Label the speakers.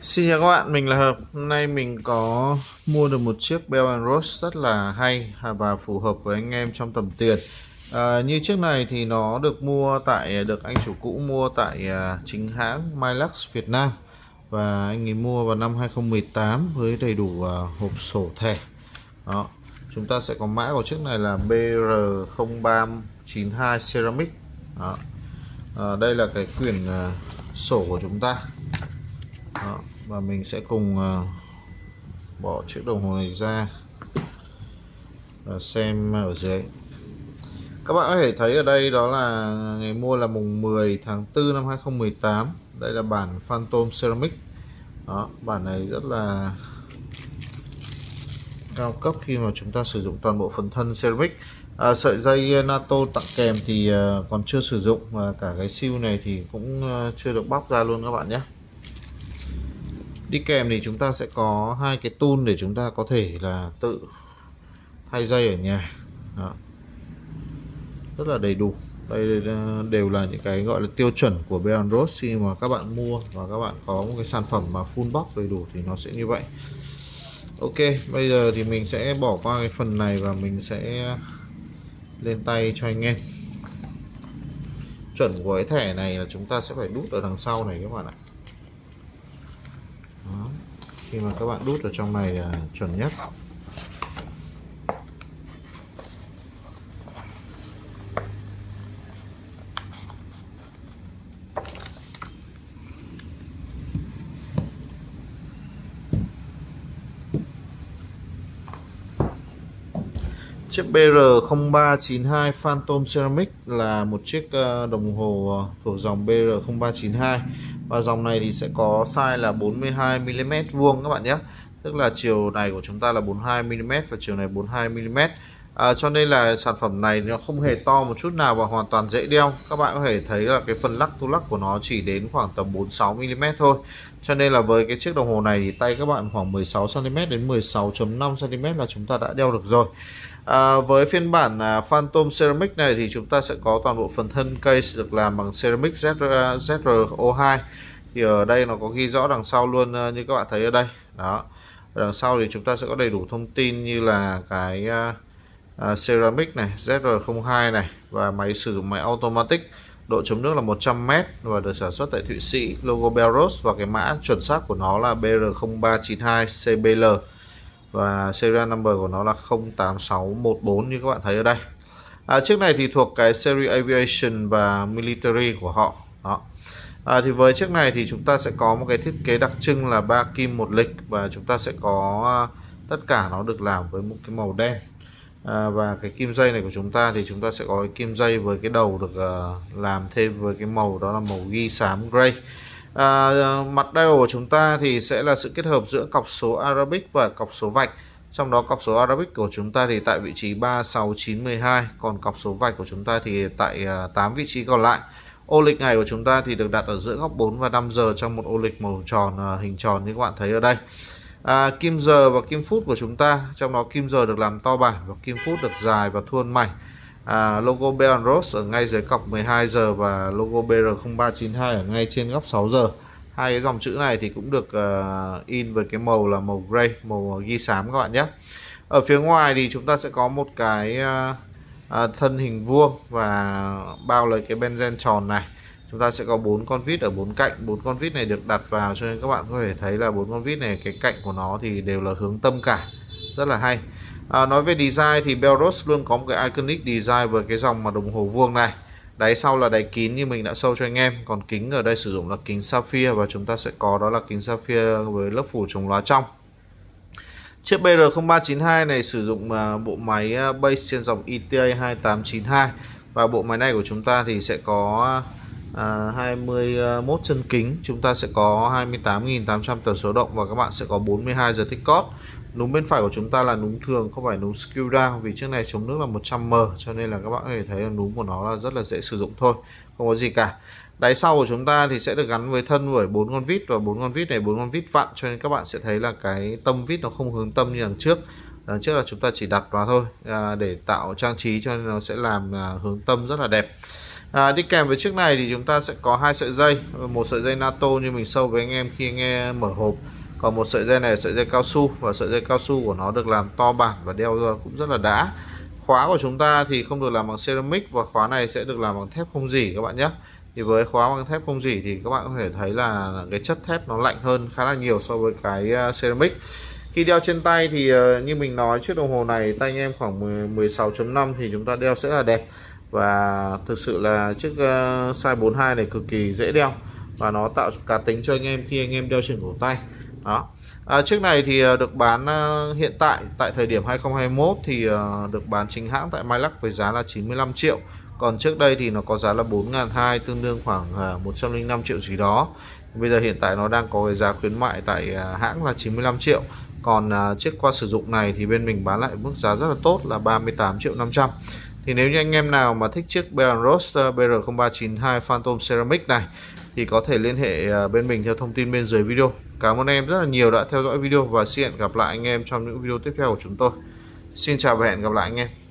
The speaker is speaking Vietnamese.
Speaker 1: Xin chào các bạn, mình là Hợp. Hôm nay mình có mua được một chiếc Bell & Ross rất là hay và phù hợp với anh em trong tầm tiền. Như chiếc này thì nó được anh chủ cũ mua tại chính hãng Milux Việt Nam, và anh ấy mua vào năm 2018 với đầy đủ hộp sổ thẻ. Đó. Chúng ta sẽ có mã của chiếc này là BR0392 Ceramic. Đó. Đây là cái quyển sổ của chúng ta. Đó, và mình sẽ cùng bỏ chiếc đồng hồ này ra và xem ở dưới. Các bạn có thể thấy ở đây đó là ngày mua là mùng 10 tháng 4 năm 2018. Đây là bản Phantom Ceramic. Đó, bản này rất là cao cấp khi mà chúng ta sử dụng toàn bộ phần thân ceramic. Sợi dây NATO tặng kèm thì còn chưa sử dụng, và cả cái siêu này thì cũng chưa được bóc ra luôn các bạn nhé. Đi kèm thì chúng ta sẽ có hai cái tool để chúng ta có thể là tự thay dây ở nhà. Đó. Rất là đầy đủ. Đây đều là những cái gọi là tiêu chuẩn của Bell & Ross khi mà các bạn mua và các bạn có một cái sản phẩm mà full box đầy đủ thì nó sẽ như vậy. Ok, bây giờ thì mình sẽ bỏ qua cái phần này và mình sẽ lên tay cho anh em. Chuẩn của cái thẻ này là chúng ta sẽ phải đút ở đằng sau này các bạn ạ. Đó. Khi mà các bạn đút ở trong này là chuẩn nhất. Chiếc BR0392 Phantom Ceramic là một chiếc đồng hồ thuộc dòng BR0392, và dòng này thì sẽ có size là 42mm vuông các bạn nhé. Tức là chiều này của chúng ta là 42mm và chiều này 42mm. Cho nên là sản phẩm này nó không hề to một chút nào và hoàn toàn dễ đeo. Các bạn có thể thấy là cái phần lắc tu lắc của nó chỉ đến khoảng tầm 46mm thôi. Cho nên là với cái chiếc đồng hồ này thì tay các bạn khoảng 16cm đến 16.5cm là chúng ta đã đeo được rồi. Với phiên bản Phantom Ceramic này thì chúng ta sẽ có toàn bộ phần thân case được làm bằng ceramic ZRO2. Thì ở đây nó có ghi rõ đằng sau luôn, như các bạn thấy ở đây. Đó. Ở đằng sau thì chúng ta sẽ có đầy đủ thông tin như là cái ceramic này, ZR02 này, và máy sử dụng máy automatic, độ chống nước là 100m và được sản xuất tại Thụy Sĩ, logo Bell & Ross và cái mã chuẩn xác của nó là BR0392 CBL và serial number của nó là 08614 như các bạn thấy ở đây. Chiếc này thì thuộc cái series Aviation và Military của họ. Đó. Thì với chiếc này thì chúng ta sẽ có một cái thiết kế đặc trưng là 3 kim 1 lịch, và chúng ta sẽ có tất cả nó được làm với một cái màu đen. Và cái kim dây này của chúng ta thì chúng ta sẽ có cái kim dây với cái đầu được làm thêm với cái màu đó là màu ghi xám gray. Mặt dial của chúng ta thì sẽ là sự kết hợp giữa cọc số Arabic và cọc số vạch. Trong đó cọc số Arabic của chúng ta thì tại vị trí 3, 6, 9, 12, còn cọc số vạch của chúng ta thì tại 8 vị trí còn lại. Ô lịch ngày của chúng ta thì được đặt ở giữa góc 4 và 5 giờ trong một ô lịch màu tròn, hình tròn như các bạn thấy ở đây. Kim giờ và kim phút của chúng ta, trong đó kim giờ được làm to bản và kim phút được dài và thuôn mảnh. Logo Bell & Ross ở ngay dưới cọc 12 giờ và logo BR0392 ở ngay trên góc 6 giờ. Hai cái dòng chữ này thì cũng được in với cái màu là màu gray, màu ghi xám các bạn nhé. Ở phía ngoài thì chúng ta sẽ có một cái thân hình vuông và bao lấy cái benzen tròn này. Chúng ta sẽ có 4 con vít ở 4 cạnh. 4 con vít này được đặt vào cho nên các bạn có thể thấy là 4 con vít này cái cạnh của nó thì đều là hướng tâm cả. Rất là hay. Nói về design thì Bell & Ross luôn có một cái iconic design với cái dòng mà đồng hồ vuông này. Đáy sau là đáy kín như mình đã show cho anh em. Còn kính ở đây sử dụng là kính sapphire, và chúng ta sẽ có đó là kính sapphire với lớp phủ chống lóa trong. Chiếc BR0392 này sử dụng bộ máy base trên dòng ETA 2892, và bộ máy này của chúng ta thì sẽ có 21 chân kính. Chúng ta sẽ có 28.800 tần số động và các bạn sẽ có 42 giờ tích cót. Núm bên phải của chúng ta là núm thường, không phải núm screw down, vì chiếc này chống nước là 100m cho nên là các bạn có thể thấy là núm của nó là rất là dễ sử dụng thôi, không có gì cả. Đáy sau của chúng ta thì sẽ được gắn với thân bởi 4 con vít, và 4 con vít này 4 con vít vặn, cho nên các bạn sẽ thấy là cái tâm vít nó không hướng tâm như đằng trước. Đằng trước là chúng ta chỉ đặt vào thôi để tạo trang trí, cho nên nó sẽ làm hướng tâm rất là đẹp. Đi kèm với chiếc này thì chúng ta sẽ có hai sợi dây, một sợi dây NATO như mình show với anh em khi anh em mở hộp, còn một sợi dây này là sợi dây cao su, và sợi dây cao su của nó được làm to bản và đeo cũng rất là đã. Khóa của chúng ta thì không được làm bằng ceramic, và khóa này sẽ được làm bằng thép không rỉ các bạn nhé. Thì với khóa bằng thép không rỉ thì các bạn có thể thấy là cái chất thép nó lạnh hơn khá là nhiều so với cái ceramic. Khi đeo trên tay thì như mình nói, chiếc đồng hồ này tay anh em khoảng 16.5 thì chúng ta đeo sẽ là đẹp. Và thực sự là chiếc size 42 này cực kỳ dễ đeo, và nó tạo cá tính cho anh em khi anh em đeo trên cổ tay. Đó. Chiếc này thì được bán hiện tại thời điểm 2021 thì được bán chính hãng tại Mylac với giá là 95 triệu. Còn trước đây thì nó có giá là 4.200, tương đương khoảng 105 triệu gì đó. Bây giờ hiện tại nó đang có cái giá khuyến mại tại hãng là 95 triệu. Còn chiếc qua sử dụng này thì bên mình bán lại mức giá rất là tốt là 38 triệu 500. Thì nếu như anh em nào mà thích chiếc Bell & Ross BR0392 Phantom Ceramic này thì có thể liên hệ bên mình theo thông tin bên dưới video. Cảm ơn anh em rất là nhiều đã theo dõi video, và xin hẹn gặp lại anh em trong những video tiếp theo của chúng tôi. Xin chào và hẹn gặp lại anh em.